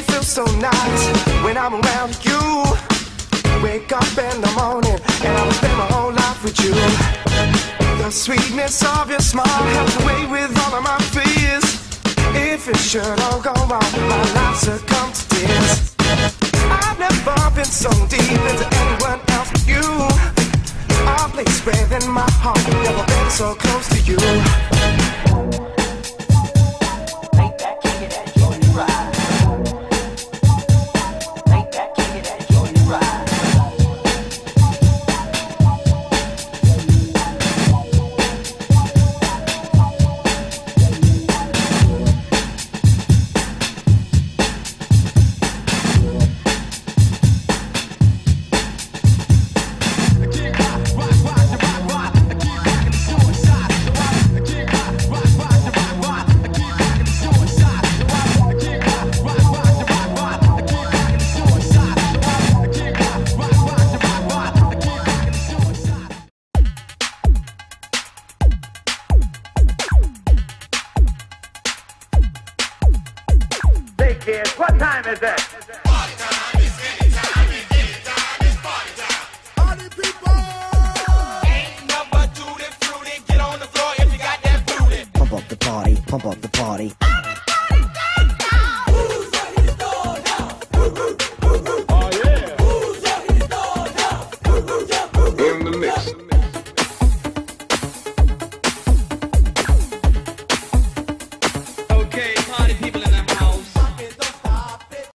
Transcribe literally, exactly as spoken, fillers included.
me feel so nice when I'm around you. Wake up in the morning and I will spend my whole life with you. The sweetness of your smile helps away with all of my fears. If it should all go wrong, my life succumb to tears. I've never been so deep into anyone else but you. A place within my heart, never been so close to you. Make that kick it and join the ride. Make that kick it and join the ride. Kids, what time is it? Party time is anytime, and anytime is party time. Party people! Ain't nothing but tutti frutti. Get on the floor if you got that booty. Pump up the party, pump up the party.